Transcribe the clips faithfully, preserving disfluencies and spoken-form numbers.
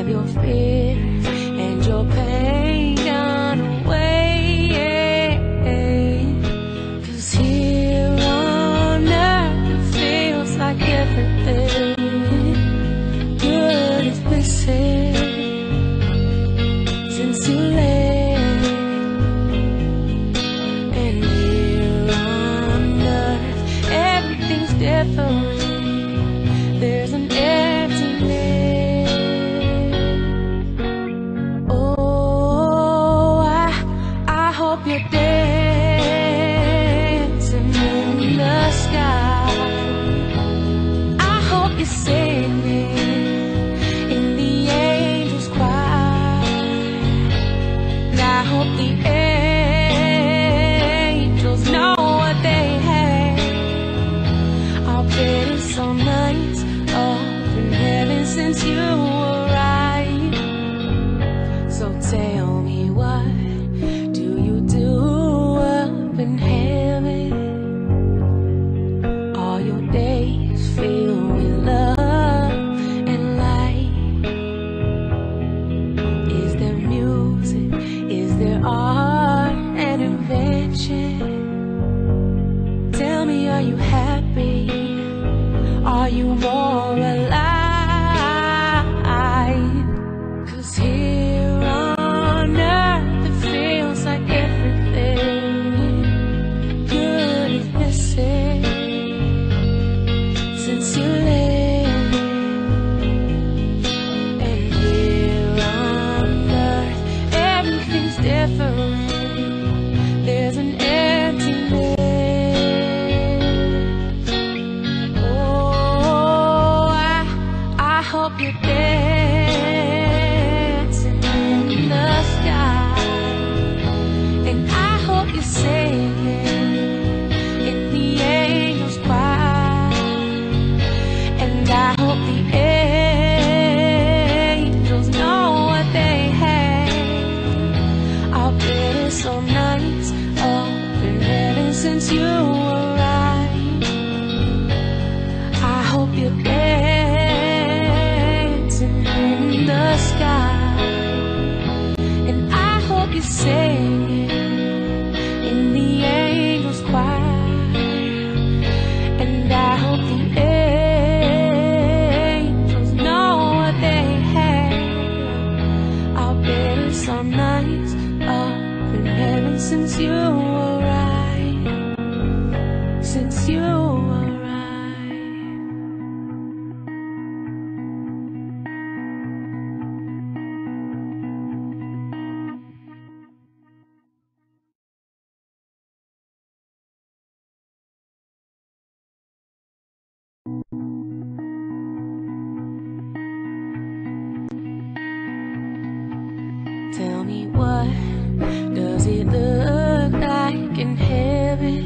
Have your fears and your pain gone away? 'Cause here on earth it feels like everything good is missing since you left. And here on earth everything's different. There's an emptiness. Oh, I, I hope you're dancing in the sky. I hope you're singing in the angels' choir. And I hope the angels know what they have. I'll bet it's all nights up in heaven since you arrived. So tell me, what do you do up in heaven? All your days filled with love and light. Is there music? Is there art and invention? Tell me, are you happy? Are you more alive? 'Cause here on earth it feels like everything good is missing since you left. And here on earth everything's different. There's an emptiness. I hope you're dancing in the sky. And I hope you're singing in the angels' choir. And I hope the angels know what they have. I'll bet it's all nights up in heaven since you arrived. I hope you're dancing in the sky. And I hope you're singing in the angels' choir. And I hope the angels know what they have. I'll bet it's all nights up in heaven since you arrived. Since you arrived. Tell me, what does it look like in heaven?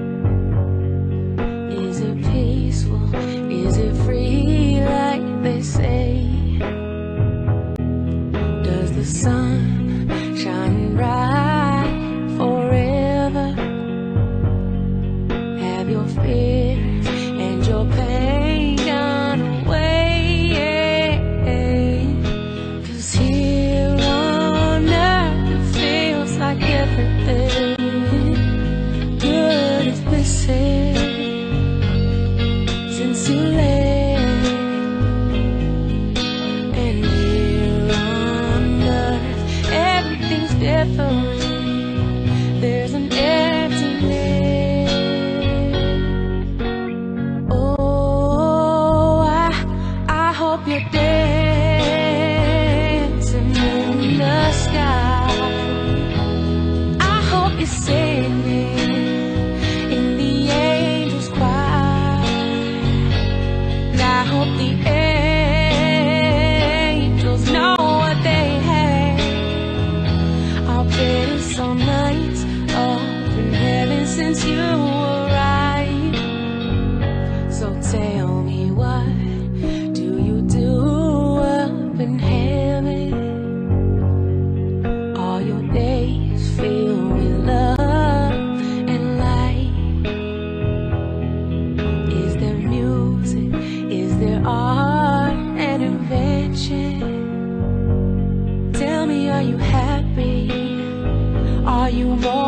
Is it peaceful? Is it free like they say? Does the sun shine bright forever? Have your fears and your pain gone away? 'Cause here on earth it feels like everything good is missing since you left. And here on earth everything's different. There's an emptiness. Oh, I, I hope you're dancing in the sky. I hope you're singing in the angels' choir. And I hope the angels know what they have. I'll bet it's all nights up in heaven since you arrived. So tell me, what do you do up in heaven? All your days filled with love and light. Is there music? Is there art? Are you happy? Are you more